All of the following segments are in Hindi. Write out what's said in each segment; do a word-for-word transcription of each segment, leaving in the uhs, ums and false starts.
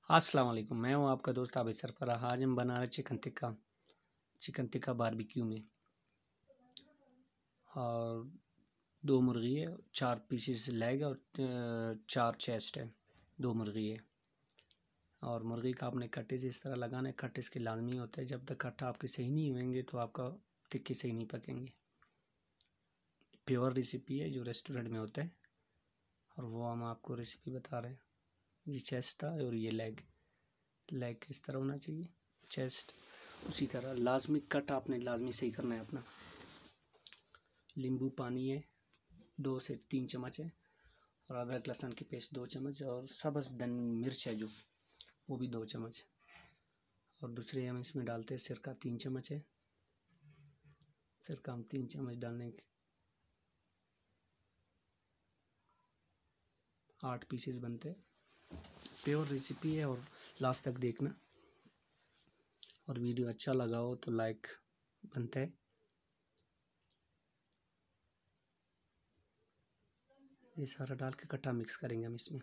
अस्सलाम वालेकुम, मैं हूं आपका दोस्त आबिद सरफराज। आज हम बना रहे chicken tikka chicken tikka barbecue में। और दो मुर्गी है, चार पीसेस लेग और चार चेस्ट है, दो मुर्गी है। और मुर्गी का आपने कट्टे से इस तरह लगाना है। कट्टे इसके लाजमी होता है, जब तक कट्टा आपके सही नहीं होंगे तो आपका टिक्के सही नहीं पकेंगे। प्योर रेसिपी है जो रेस्टोरेंट में होता है, और वो हम आपको रेसिपी बता रहे हैं। ये चेस्ट था और ये लेग लेग किस तरह होना चाहिए, चेस्ट उसी तरह। लाजमी कट आपने लाजमी सही करना है अपना। नींबू पानी है, दो से तीन चम्मच है। और अदरक लहसुन की पेस्ट दो चम्मच। और सब्ज़ धन मिर्च है जो, वो भी दो चम्मच। और दूसरे हम इसमें डालते हैं सिरका, तीन चम्मच है सिरका। हम तीन चम्मच डालने के आठ पीसेस बनते हैं। प्योर रेसिपी है और लास्ट तक देखना। और वीडियो अच्छा लगा हो तो लाइक बनता है। ये सारा डाल के इकट्ठा मिक्स करेंगे हम इसमें।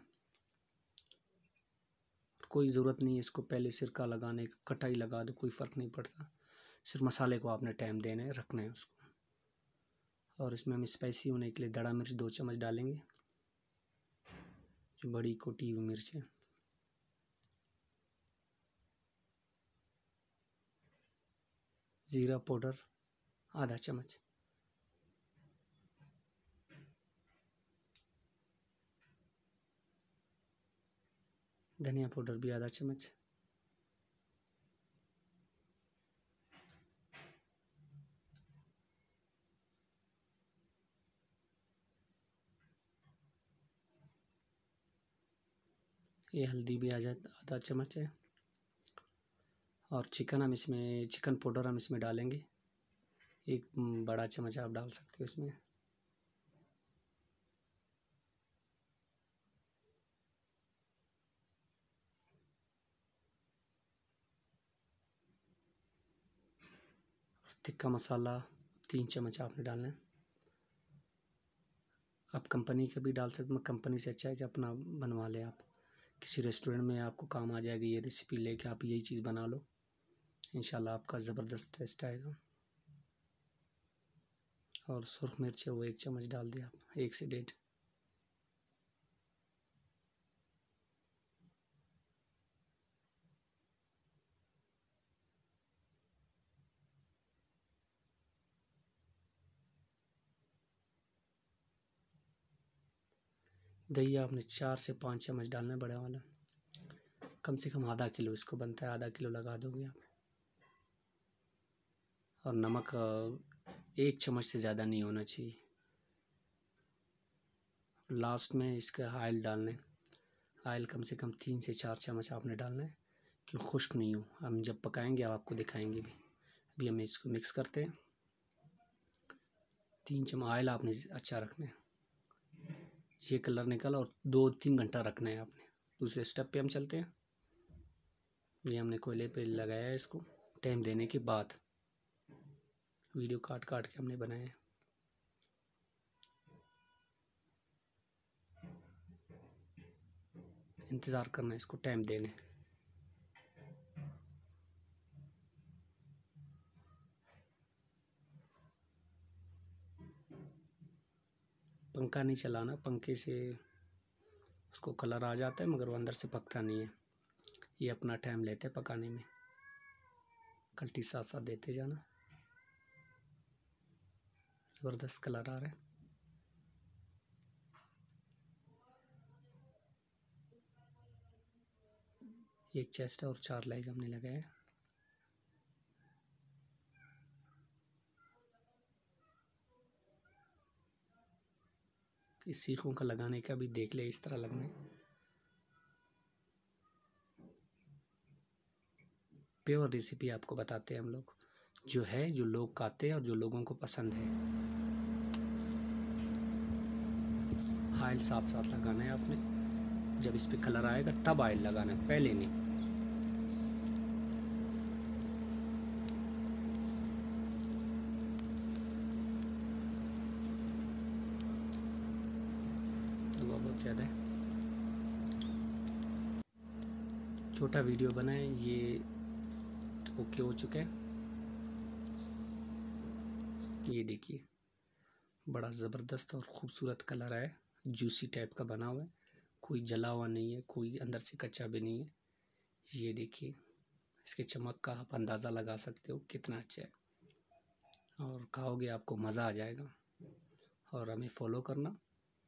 कोई ज़रूरत नहीं है इसको पहले सिरका लगाने का, कटाई लगा दो, कोई फ़र्क नहीं पड़ता। सिर्फ मसाले को आपने टाइम देना है, रखना है उसको। और इसमें हम स्पाइसी होने के लिए दड़ा मिर्च दो चम्मच डालेंगे, जो बड़ी कोटी हुई मिर्च है। ज़ीरा पाउडर आधा चम्मच। धनिया पाउडर भी आधा चम्मच। ये हल्दी भी आधा आधा चम्मच है। और चिकन हम इसमें चिकन पाउडर हम इसमें डालेंगे, एक बड़ा चम्मच आप डाल सकते हो इसमें। टिक्का मसाला तीन चम्मच आपने डालना है। आप कंपनी का भी डाल सकते हैं, कंपनी से अच्छा है कि अपना बनवा ले। आप किसी रेस्टोरेंट में आपको काम आ जाएगी ये रेसिपी लेके, आप यही चीज़ बना लो, इंशाल्लाह आपका ज़बरदस्त टेस्ट आएगा। और सुरख मिर्च है वो एक चम्मच डाल दिया आप, एक से डेढ़। दही आपने चार से पाँच चम्मच डालना है, बड़ा वाला। कम से कम आधा किलो इसको बनता है, आधा किलो लगा दोगे आप। और नमक एक चम्मच से ज़्यादा नहीं होना चाहिए। लास्ट में इसका ऑयल डालना है। ऑयल कम से कम तीन से चार चम्मच आपने डालना है, कि खुश्क नहीं हो। हम जब पकाएंगे आप आपको दिखाएंगे भी। अभी हम इसको मिक्स करते हैं। तीन चम्मच ऑयल आपने अच्छा रखना है। ये कलर निकल और दो तीन घंटा रखना है आपने। दूसरे स्टेप पे हम चलते हैं। ये हमने कोयले पे लगाया है इसको, टाइम देने के बाद। वीडियो काट काट के हमने बनाया है। इंतज़ार करना है, इसको टाइम देने। पंखा नहीं चलाना, पंखे से उसको कलर आ जाता है मगर वो अंदर से पकता नहीं है। ये अपना टाइम लेते हैं पकाने में, कल्टी साथ साथ देते जाना। ज़बरदस्त कलर आ रहा है। एक चेस्ट और चार लेग हमने लगाए। इस सीखों का लगाने का भी देख ले, इस तरह लगना है। प्योर रेसिपी आपको बताते हैं हम लोग, जो है जो लोग खाते हैं और जो लोगों को पसंद है। ऑयल साथ साथ लगाना है आपने। जब इस पे कलर आएगा तब ऑयल लगाना है, पहले नहीं। धुआं बहुत ज़्यादा है। छोटा वीडियो बनाए। ये ओके हो चुका है। ये देखिए बड़ा ज़बरदस्त और ख़ूबसूरत कलर है, जूसी टाइप का बना हुआ है, कोई जला हुआ नहीं है, कोई अंदर से कच्चा भी नहीं है। ये देखिए इसके चमक का आप अंदाज़ा लगा सकते हो कितना अच्छा है, और खाओगे आपको मज़ा आ जाएगा। और हमें फॉलो करना,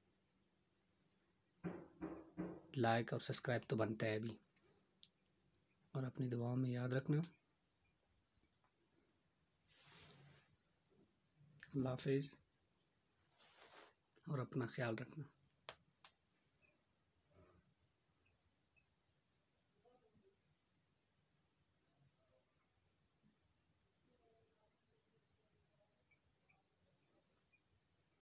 लाइक और सब्सक्राइब तो बनता है अभी, और अपनी दुआओं में याद रखना। अल्लाह हाफिज़ और अपना ख्याल रखना।